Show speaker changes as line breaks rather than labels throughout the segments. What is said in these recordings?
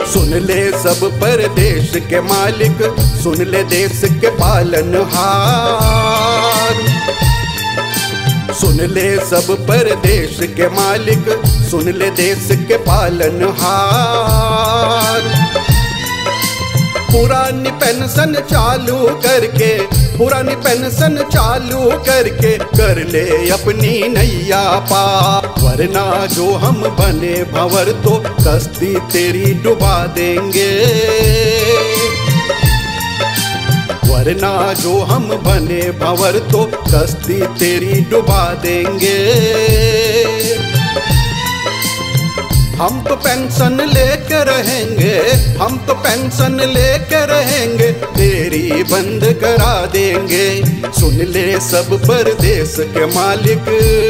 सुन ले सब परदेश के मालिक, सुन ले देश के पालनहार। सुन ले सब परदेश के मालिक, सुन ले देश के पालनहार। पुरानी पेंशन चालू करके, पुरानी पेंशन चालू करके कर ले अपनी नैया पार। वरना जो हम बने भंवर तो कश्ती तेरी डुबा देंगे। वरना जो हम बने भंवर तो कश्ती तेरी डुबा देंगे। हम तो पेंशन लेके रहेंगे, हम तो पेंशन लेके रहेंगे, तेरी बंद करा देंगे। सुन ले सब परदेश के मालिक।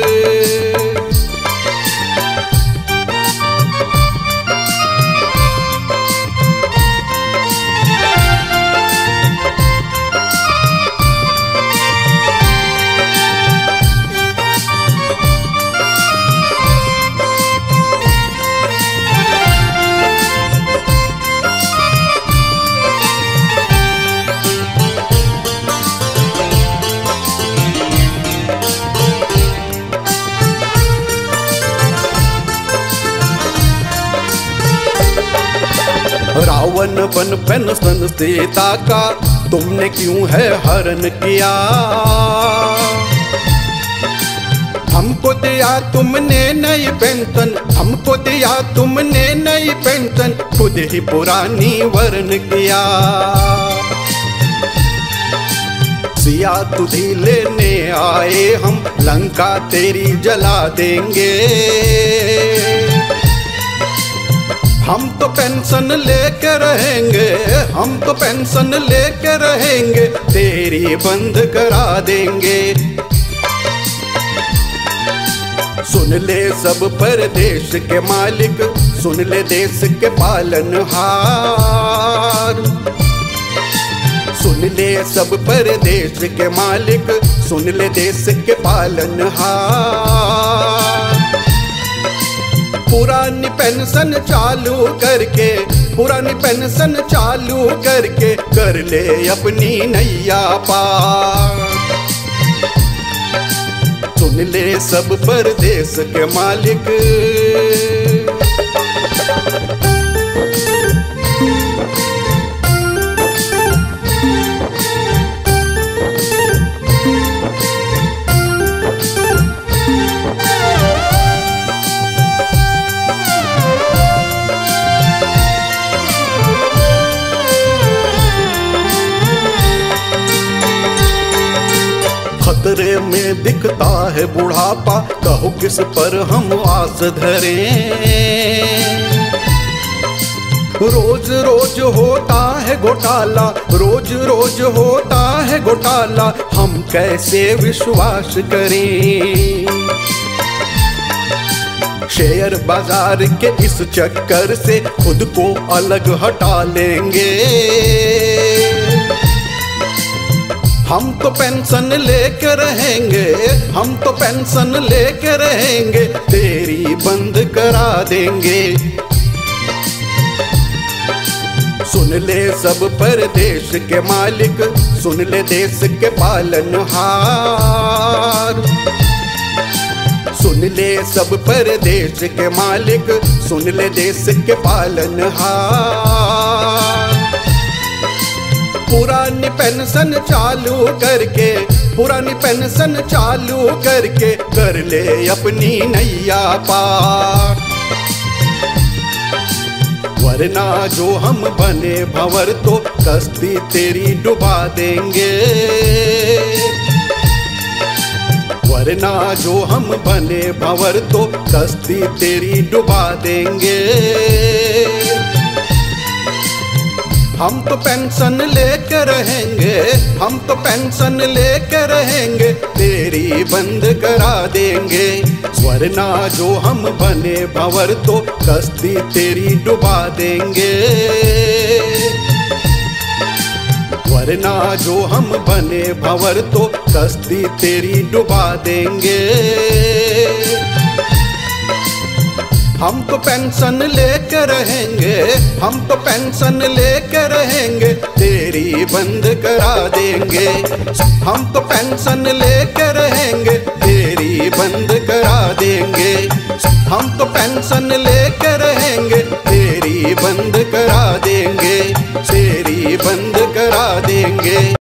रावण बन पेंशन सीता का तुमने क्यों है हरण किया। हमको दिया तुमने नई पेंशन, हमको दिया तुमने नई पेंशन, खुद ही पुरानी वर्ण किया। सिया तुझी लेने आए हम, लंका तेरी जला देंगे। हम तो पेंशन लेके रहेंगे, हम तो पेंशन लेके रहेंगे, तेरी बंद करा देंगे। सुन ले सब परदेश के मालिक, सुन ले देश के पालनहार। सुन ले सब परदेश के मालिक, सुन ले देश के पालनहार। पुरानी पेंशन चालू करके, पुरानी पेंशन चालू करके कर ले अपनी नैया पार। सुन ले सब परदेश के मालिक। खतरे में दिखता है बुढ़ापा, कहो किस पर हम आस धरें। रोज रोज होता है घोटाला, रोज रोज होता है घोटाला, हम कैसे विश्वास करें। शेयर बाजार के इस चक्कर से खुद को अलग हटा लेंगे। हम तो पेंशन लेके रहेंगे, हम तो पेंशन लेके रहेंगे, तेरी बंद करा देंगे। सुन ले सब परदेश के मालिक, सुन ले देश के पालनहार। सुन ले सब परदेश के मालिक, सुन ले देश के पालनहार। पुरानी पेंशन चालू करके, पुरानी पेंशन चालू करके कर ले अपनी नैया पार। वरना जो हम बने भंवर तो कश्ती तेरी डुबा देंगे। वरना जो हम बने भंवर तो कश्ती तेरी डुबा देंगे। हम तो पेंशन लेके रहेंगे, हम तो पेंशन लेके रहेंगे, तेरी बंद करा देंगे। वरना जो हम बने भंवर तो कश्ती तेरी डुबा देंगे। वरना जो हम बने भंवर तो कश्ती तेरी डुबा देंगे। हम तो पेंशन लेके रहेंगे, हम तो पेंशन लेके रहेंगे, तेरी बंद करा देंगे। हम तो पेंशन लेके रहेंगे, तेरी बंद करा देंगे। हम तो पेंशन लेके रहेंगे, तेरी बंद करा देंगे, तेरी बंद करा देंगे।